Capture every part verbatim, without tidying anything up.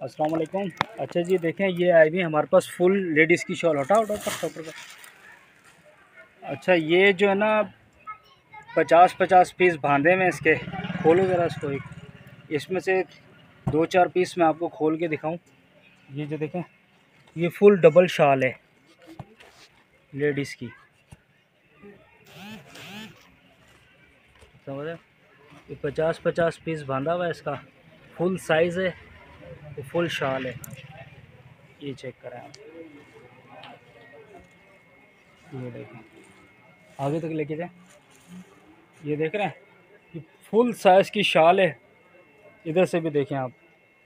अस्सलाम वालेकुम। अच्छा जी, देखें ये आई हुई हमारे पास फुल लेडीज़ की शॉल। हटा हटा पर पर अच्छा, ये जो है ना पचास पचास पीस बांधे में इसके। खोलो ज़रा इसको। एक इसमें से दो चार पीस मैं आपको खोल के दिखाऊं। ये जो देखें, ये फुल डबल शॉल है लेडीज़ की, समझे? ये पचास पचास पीस बांधा हुआ है इसका, फुल साइज़ है, तो फुल शॉल है। ये चेक करें आप, ये देखें, आगे तक लेके जाए। ये देख रहे हैं, ये फुल साइज़ की शॉल है। इधर से भी देखें आप,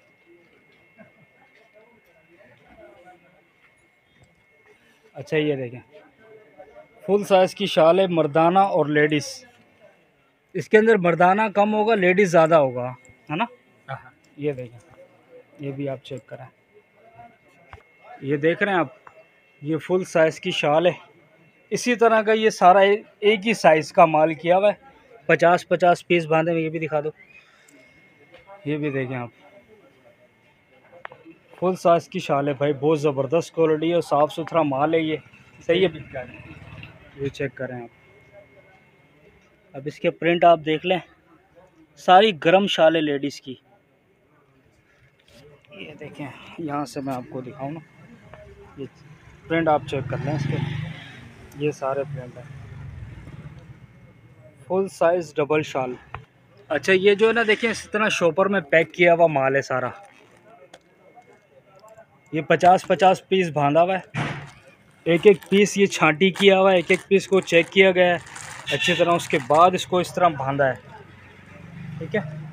अच्छा ये देखें, फुल साइज़ की शॉल है, मर्दाना और लेडीज़। इसके अंदर मर्दाना कम होगा, लेडीज़ ज़्यादा होगा, है ना? ये देखें, ये भी आप चेक करें। ये देख रहे हैं आप, ये फुल साइज़ की शॉल है। इसी तरह का ये सारा एक ही साइज़ का माल किया हुआ है, पचास पचास पीस बांधे में। ये भी दिखा दो, ये भी देखें आप, फुल साइज़ की शॉल है भाई, बहुत ज़बरदस्त क्वालिटी है और साफ़ सुथरा माल है। ये सही है, ये चेक करें आप। अब इसके प्रिंट आप देख लें, सारी गर्म शाल है लेडीज़ की। ये देखें, यहाँ से मैं आपको दिखाऊँ ना, ये प्रिंट आप चेक कर लें इसके, ये सारे प्रिंट हैं, फुल साइज़ डबल शाल। अच्छा, ये जो है ना देखिए, इस तरह शॉपर में पैक किया हुआ माल है सारा। ये पचास पचास पीस बांधा हुआ है, एक एक पीस ये छांटी किया हुआ है, एक एक पीस को चेक किया गया है अच्छी तरह, उसके बाद इसको इस तरह बांधा है, ठीक है।